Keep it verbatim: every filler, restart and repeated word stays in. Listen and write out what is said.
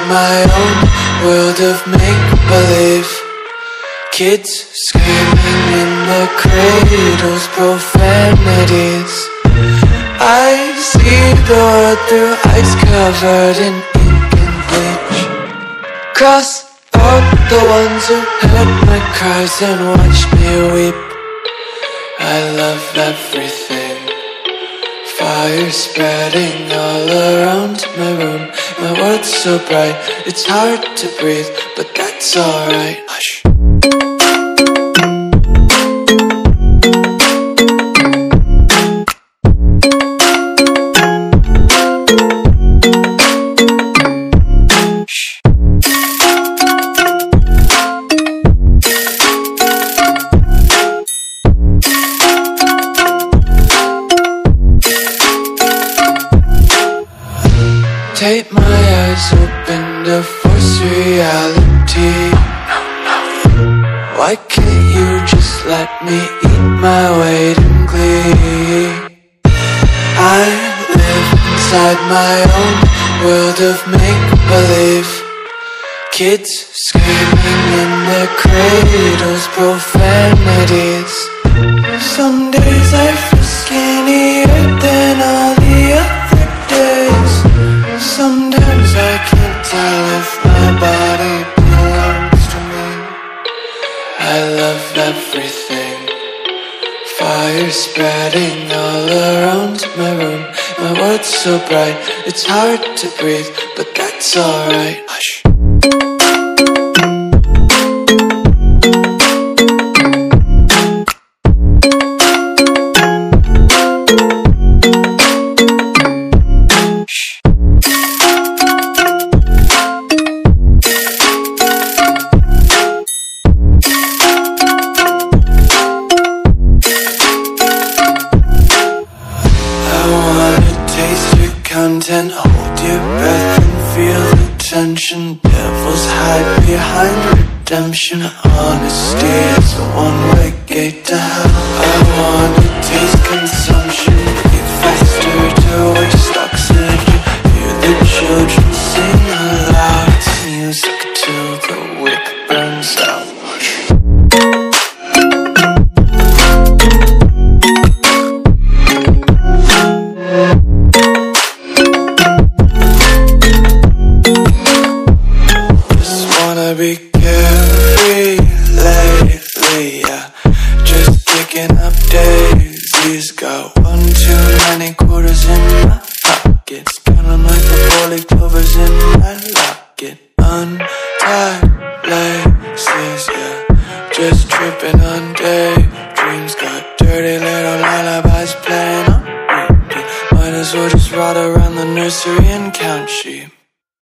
my own world of make-believe. Kids screaming in the cradles, profanities. I see the world through ice covered in ink and bleach. Cross out the ones who heard my cries and watched me weep. I love everything. Fire spreading all around my room. My world's so bright, it's hard to breathe, but that's alright. Hush. Tape my eyes open to force reality. Why can't you just let me eat my weight in glee? I live inside my own world of make-believe. Kids screaming in their cradles, profanities. Some days I feel skinnier than all the other days. Sometimes I can't tell if my body belongs to me. I love everything. Fire spreading all around my room. My world's so bright, it's hard to breathe, but that's alright. Hush. Content, hold your breath and feel the tension. Devils hide behind redemption. Honesty is a one-way gate to hell. I wanna taste consumption. Eat faster to waste oxygen. Hear the children sing aloud. It's music till the wick burns out. Be carefree lately, yeah. Just picking up daisies. Got one too many quarters in my pockets. Count 'em like the four-leaf clovers in my locket. Untied laces, yeah. Just tripping on daydreams. Got dirty little lullabies playing on repeat. Might as well just ride around the nursery and count sheep.